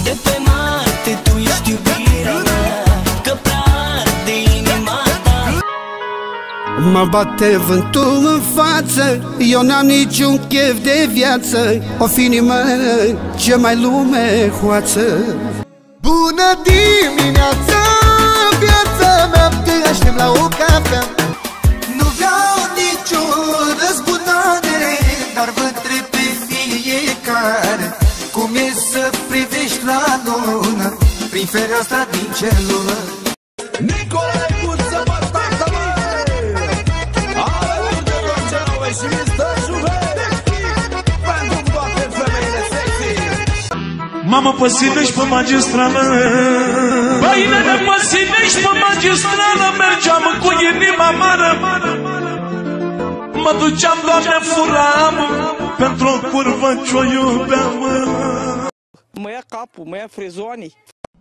De pe Marte tu ești iubirea mea, că prea arde inima ta. Mă bate vântul în față, eu n-am niciun chef de viață, o fi inimă ce mai lume hoață. Bună dimineața, viața mea, te aștept la o cafea. Nu vreau niciun răzbunare, dar vă întreb pe fiecare cum e să privești la lună prin fereastra din celulă. Nicolae Guță, bătată, alături de Rogeroe și Mr. Juve, pentru toate femeile sexy. Mamă, pe Sinești, pe Magistrală, băi, nene, pe Sinești, pe Magistrală, mergeam cu inima mare. Mă duceam, Doamne, furam, pentru o curvă ce-o iubeam. Mă ia capul, mă ia frezoanii.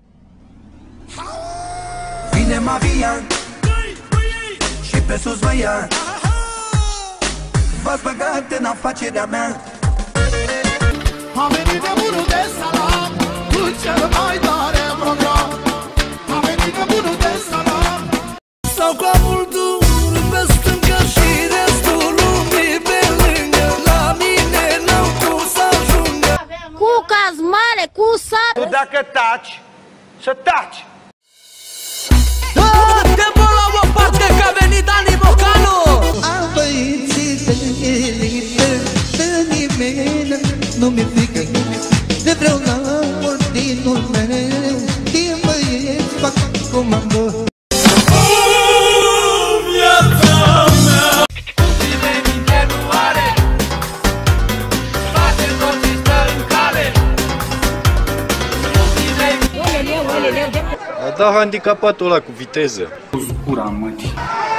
Vine Maria și pe sus mă ia. V-ați băgat în afacerea mea. A venit nebunul de salam cu cel mai tare program. A venit nebunul de salam. Sau capul dur pe stânga și restul lumii pe lângă. La mine n-au cum să ajungă. Cu caz mare, cu sat. Tu dacă taci, să taci. Dă-te bă la o parte că a venit Dani Bocanu. Am băieții de elită, de nimeni nu mi-e frică. De vreau la ordinul meu, din băieți fac comandă. A dat handicapatul ăla cu viteză. Cura mătii.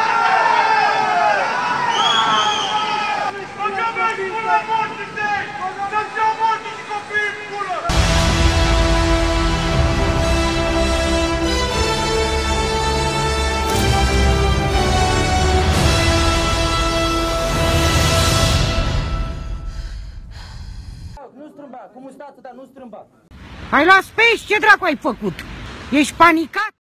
Nu strâmba, cum stă atâta, nu strâmba. Hai la space, ce dracu ai făcut? Ești panicat?